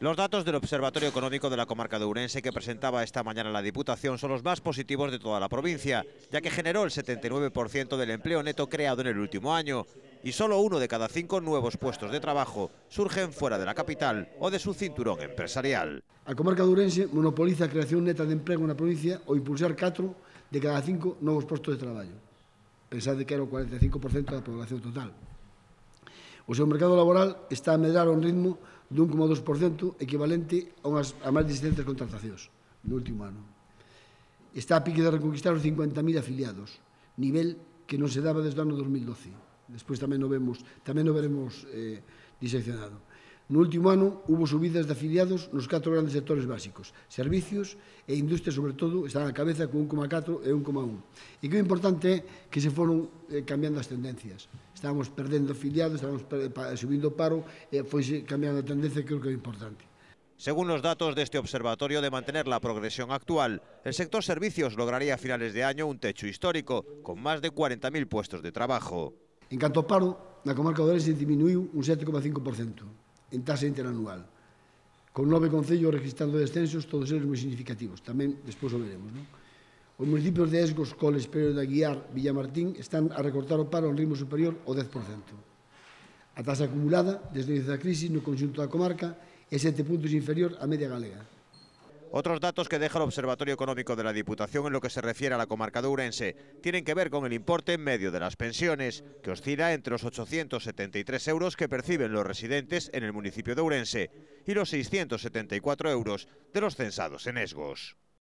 Los datos del Observatorio Económico de la Comarca de Ourense que presentaba esta mañana la Diputación son los más positivos de toda la provincia, ya que generó el 79% del empleo neto creado en el último año y solo 1 de cada 5 nuevos puestos de trabajo surgen fuera de la capital o de su cinturón empresarial. A Comarca de Ourense monopoliza a creación neta de emprego na provincia ao impulsar 4 de cada 5 novos postos de traballo. Pensade que era o 45% da población total. O seu mercado laboral está a medrar a un ritmo de 1,2% equivalente a máis de 600 contratacións no último ano. Está a pique de reconquistar os 50.000 afiliados, nivel que non se daba desde o ano 2012. Despois tamén o veremos diseccionado. No último ano, hubo subidas de afiliados nos 4 grandes sectores básicos. Servicios e industria, sobre todo, están a cabeza con 1,4 e 1,1. E que o importante é que se foron cambiando as tendencias. Estábamos perdendo afiliados, estábamos subindo o paro, e foi cambiando a tendencia, que creo que é importante. Según los datos de este observatorio, de mantener la progresión actual, el sector servicios lograría a finales de año un techo histórico, con más de 40.000 puestos de trabajo. En canto ao paro, na comarca de Ourense diminuiu un 7,5% en tasa interanual, con 9 concellos registrando descensos, todos eles moi significativos. Tamén despois o veremos, non? Os municipios de Esgos, Coles, Peiro de Aguiar, Villamartín están a recortar o paro a un ritmo superior ao 10%. A tasa acumulada desde o inicio da crise no conxunto da comarca é 7 puntos inferior á media galega. Otros datos que deja el Observatorio Económico de la Diputación en lo que se refiere a la comarca de Ourense tienen que ver con el importe medio de las pensiones, que oscila entre los 873 euros que perciben los residentes en el municipio de Ourense y los 674 euros de los censados en Esgos.